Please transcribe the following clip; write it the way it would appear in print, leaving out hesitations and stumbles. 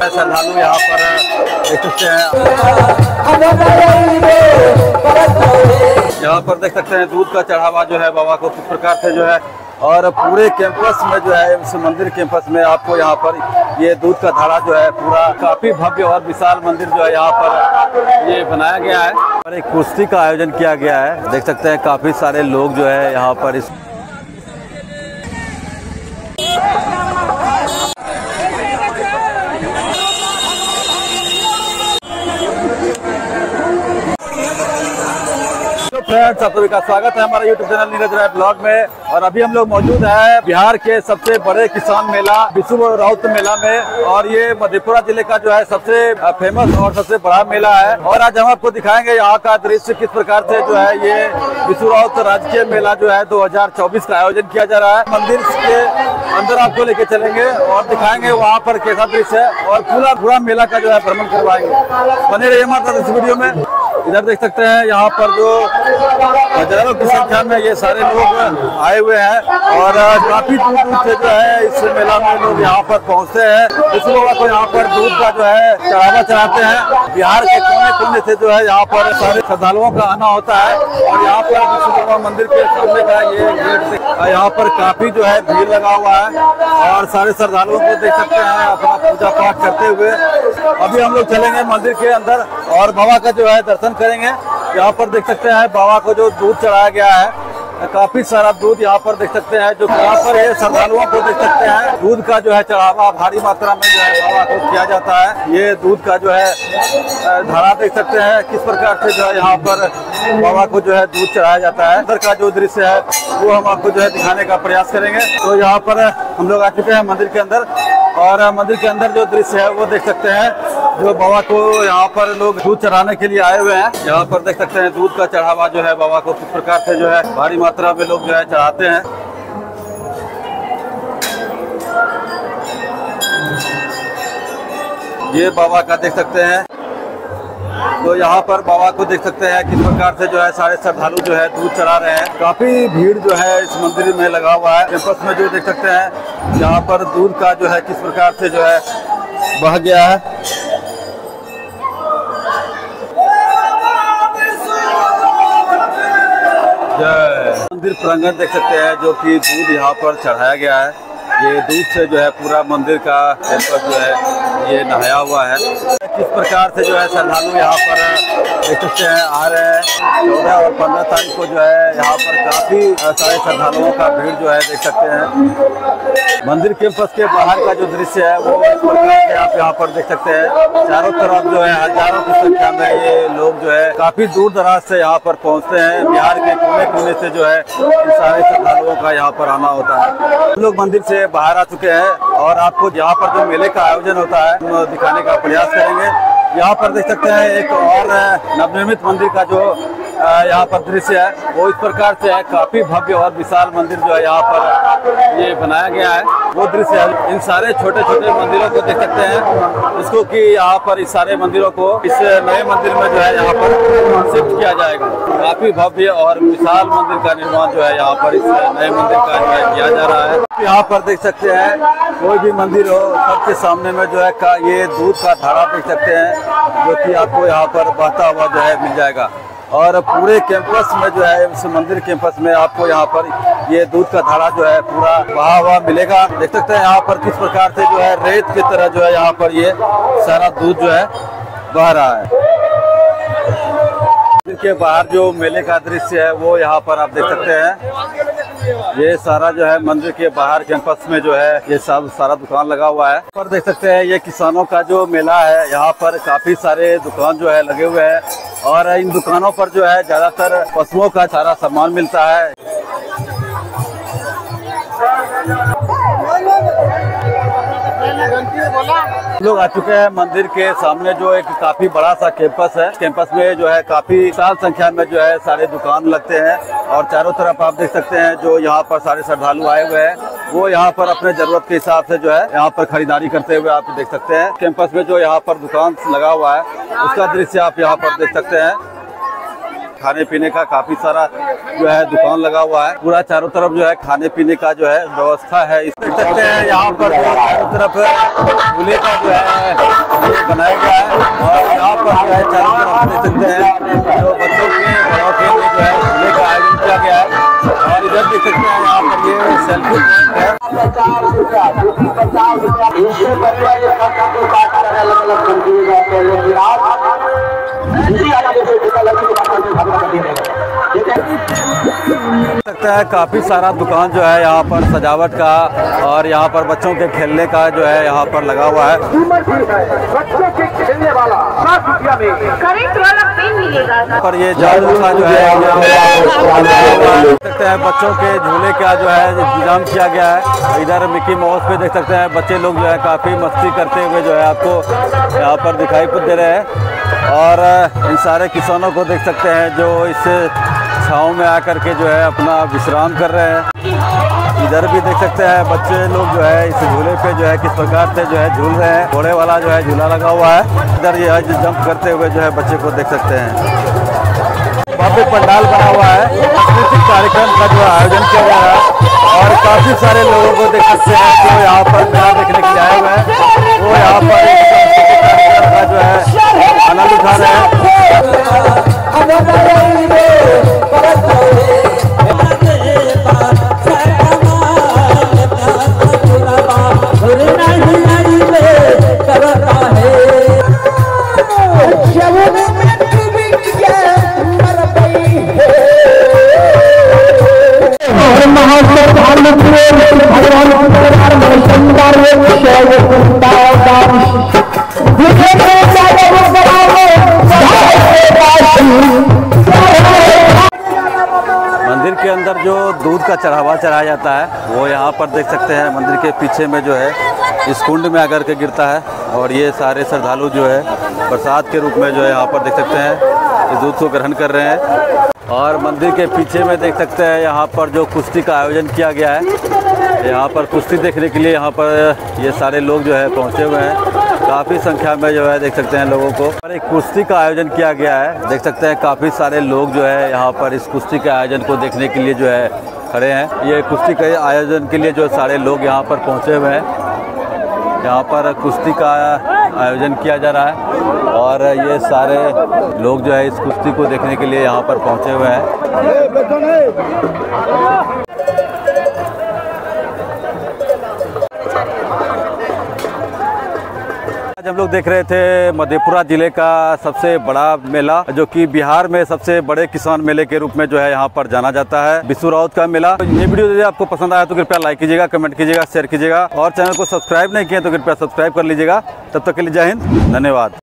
है श्रद्धालु यहाँ पर देख सकते हैं। यहाँ पर देख सकते हैं दूध का चढ़ावा जो है बाबा को किस प्रकार से जो है, और पूरे कैंपस में जो है इस मंदिर कैंपस में आपको यहाँ पर ये दूध का धारा जो है पूरा काफी भव्य और विशाल मंदिर जो है यहाँ पर ये बनाया गया है और एक कुश्ती का आयोजन किया गया है। देख सकते हैं काफी सारे लोग जो है यहाँ पर इस फ्रेंड्स, आप सभी का स्वागत है हमारे YouTube channel Neeraj Rai blog में। और अभी हम लोग मौजूद हैं बिहार के सबसे बड़े किसान मेला विशु राउत मेला में, और ये मधेपुरा जिले का जो है सबसे फेमस और सबसे बड़ा मेला है। और आज हम आपको दिखाएंगे यहाँ का दृश्य किस प्रकार से जो है ये विशु राउत राजकीय मेला जो है 2024 का आयोजन किया जा रहा है। मंदिर के अंदर आपको लेके चलेंगे और दिखाएंगे वहाँ पर कैसा दृश्य है और पूरा मेला का जो है भ्रमण करवाएंगे। बने रहिए हमारे साथ इस वीडियो में। इधर देख सकते हैं यहाँ पर जो हजारों की संख्या में ये सारे लोग आए हुए हैं और काफी दूर दूर से जो है इस मेला में लोग यहाँ पर पहुँचते हैं। इस लोगों को यहाँ पर दूध का जो है चढ़ावा चढ़ाते हैं। बिहार के कोने कोने से जो है यहाँ पर सारे श्रद्धालुओं का आना होता है। और यहाँ पर विश्व मंदिर के सामने का ये गेट यहाँ पर काफी जो है भीड़ लगा हुआ है और सारे श्रद्धालुओं को देख सकते हैं अपना पूजा पाठ करते हुए। अभी हम लोग चलेंगे मंदिर के अंदर और बाबा का जो है दर्शन करेंगे। यहाँ पर देख सकते हैं बाबा को जो दूध चढ़ाया गया है, काफी सारा दूध यहाँ पर देख सकते हैं। जो यहाँ पर ये श्रद्धालुओं को देख सकते हैं दूध का जो है चढ़ावा भारी मात्रा में जो है बाबा को किया जाता है। ये दूध का जो है धारा देख सकते हैं किस प्रकार से जो है यहाँ पर बाबा को जो है दूध चढ़ाया जाता है। अंदर का जो दृश्य है वो हम आपको जो है दिखाने का प्रयास करेंगे। तो यहाँ पर हम लोग आ चुके हैं मंदिर के अंदर और मंदिर के अंदर जो दृश्य है वो देख सकते हैं। जो बाबा को यहाँ पर लोग दूध चढ़ाने के लिए आए हुए हैं। यहाँ पर देख सकते हैं दूध का चढ़ावा जो है बाबा को किस प्रकार से जो है भारी मात्रा में लोग जो है चढ़ाते हैं। ये बाबा का देख सकते हैं। तो यहाँ पर बाबा को देख सकते हैं किस प्रकार से जो है सारे श्रद्धालु जो है दूध चढ़ा रहे हैं। काफी भीड़ जो है इस मंदिर में लगा हुआ है। कैंपस में जो देख सकते हैं यहाँ पर दूध का जो है किस प्रकार से जो है बह गया है। मंदिर प्रांगण देख सकते हैं जो कि दूध यहाँ पर चढ़ाया गया है। ये दूध से जो है पूरा मंदिर का कैंपस जो है ये नहाया हुआ है। किस प्रकार से जो है श्रद्धालु यहाँ पर देख सकते हैं आ रहे हैं। 14 और 15 तारीख को जो है यहाँ पर काफी सारे श्रद्धालुओं का भीड़ जो है देख सकते हैं। मंदिर कैंपस के बाहर का जो दृश्य है वो इस प्रकार से आप यहाँ पर देख सकते हैं। चारों तरफ जो है हजारों की संख्या में ये लोग जो है काफी दूर दराज से यहाँ पर पहुँचते हैं। बिहार के कोने कोने से जो है इन सारे श्रद्धालुओं का यहाँ पर आना होता है। हम लोग मंदिर से बाहर आ चुके हैं और आपको यहाँ पर जो मेले का आयोजन होता है वो दिखाने का प्रयास करेंगे। यहाँ पर देख सकते हैं एक और नवनिर्मित मंदिर का जो यहाँ पर दृश्य है वो इस प्रकार से है। काफी भव्य और विशाल मंदिर जो है यहाँ पर ये बनाया गया है वो दृश्य है। इन सारे छोटे छोटे मंदिरों को देख सकते हैं जिसको कि यहाँ पर इस सारे मंदिरों को इस नए मंदिर में जो है यहाँ पर शिफ्ट किया जाएगा। काफी भव्य और विशाल मंदिर का निर्माण जो है यहाँ पर इस नए मंदिर का जो है किया जा रहा है। यहाँ पर देख सकते हैं कोई भी मंदिर हो सबके सामने में जो है ये दूध का धारा देख सकते हैं जो कि आपको यहाँ पर बहता हुआ जो है मिल जाएगा। और पूरे कैंपस में जो है इस मंदिर कैंपस में आपको यहाँ पर ये दूध का धारा जो है पूरा बहा हुआ मिलेगा। देख सकते हैं यहाँ पर किस प्रकार से जो है रेत की तरह जो है यहाँ पर ये सारा दूध जो है बह रहा है। मंदिर के बाहर जो मेले का दृश्य है वो यहाँ पर आप देख सकते हैं। ये सारा जो है मंदिर के बाहर कैंपस में जो है ये सब सारा दुकान लगा हुआ है। पर देख सकते हैं ये किसानों का जो मेला है। यहाँ पर काफी सारे दुकान जो है लगे हुए हैं और इन दुकानों पर जो है ज्यादातर पशुओं का सारा सामान मिलता है। लोग आ चुके हैं मंदिर के सामने जो एक काफी बड़ा सा कैंपस है। कैंपस में जो है काफी विशाल संख्या में जो है सारे दुकान लगते हैं और चारों तरफ आप देख सकते हैं जो यहाँ पर सारे श्रद्धालु आए हुए हैं वो यहाँ पर अपने जरूरत के हिसाब से जो है यहाँ पर खरीदारी करते हुए आप देख सकते हैं। कैंपस में जो यहाँ पर दुकान लगा हुआ है उसका दृश्य आप यहाँ पर देख सकते हैं। खाने पीने का काफी सारा जो है दुकान लगा हुआ है। पूरा चारों तरफ जो है खाने पीने का जो है व्यवस्था है। इस देख सकते हैं यहाँ पर चारों तरफ झूले का जो है बनाया गया है और यहाँ पर जो है चारों तरफ देख सकते हैं जो बच्चों के बड़ों के लिए जो है झूले का आयोजन किया गया है। और इधर देख सकते हैं यहाँ पर ये सेल्फी पॉइंट है। सकता है काफी सारा दुकान जो है यहाँ पर सजावट का और यहाँ पर बच्चों के खेलने का जो है यहाँ पर लगा हुआ है। बच्चों के खेलने वाला 7 रुपया में करेक्ट वाला पेन मिलेगा। पर ये जादू का जो है सकते हैं बच्चों के झूले का जो है इंतजाम किया गया है। इधर मिकी माउस पे देख सकते हैं बच्चे लोग जो है काफी मस्ती करते हुए जो है आपको यहाँ पर दिखाई दे रहे हैं। और इन सारे किसानों को देख सकते हैं जो इस छाँव में आकर के जो है अपना विश्राम कर रहे हैं। इधर भी देख सकते हैं बच्चे लोग जो है इस झूले पे जो है किस प्रकार से जो है झूल रहे हैं। घोड़े वाला जो है झूला लगा हुआ है। इधर ये जंप करते हुए जो है बच्चे को देख सकते हैं। वहाँ पे पंडाल बना हुआ है। सांस्कृतिक कार्यक्रम का जो आयोजन किया जा रहा है और काफी सारे लोगों को देख सकते हैं जो यहाँ पर मेला देखने के लिए आए हुए हैं। वो यहाँ पर सांस्कृतिक कार्यक्रम का जो है आनंद उठा रहे हैं। मंदिर के अंदर जो दूध का चढ़ावा चढ़ाया जाता है वो यहाँ पर देख सकते हैं मंदिर के पीछे में जो है इस कुंड में आकर के गिरता है। और ये सारे श्रद्धालु जो है प्रसाद के रूप में जो है यहाँ पर देख सकते हैं इस दूध को ग्रहण कर रहे हैं। और मंदिर के पीछे में देख सकते हैं यहाँ पर जो कुश्ती का आयोजन किया गया है। यहाँ पर कुश्ती देखने के लिए यहाँ पर ये सारे लोग जो है पहुँचे हुए हैं। काफ़ी संख्या में जो है देख सकते हैं लोगों को। और एक कुश्ती का आयोजन किया गया है। देख सकते हैं काफ़ी सारे लोग जो है यहाँ पर इस कुश्ती के आयोजन को देखने के लिए जो है खड़े हैं। ये कुश्ती के आयोजन के लिए जो सारे लोग यहाँ पर पहुँचे हुए हैं। यहाँ पर कुश्ती का आयोजन किया जा रहा है और ये सारे लोग जो है इस कुश्ती को देखने के लिए यहाँ पर पहुँचे हुए हैं। आज हम लोग देख रहे थे मधेपुरा जिले का सबसे बड़ा मेला जो कि बिहार में सबसे बड़े किसान मेले के रूप में जो है यहाँ पर जाना जाता है, बिशु राउत का मेला। ये वीडियो यदि आपको पसंद आया तो कृपया लाइक कीजिएगा, कमेंट कीजिएगा, शेयर कीजिएगा और चैनल को सब्सक्राइब नहीं किया तो कृपया सब्सक्राइब कर लीजिएगा। तब तक के लिए जय हिंद, धन्यवाद।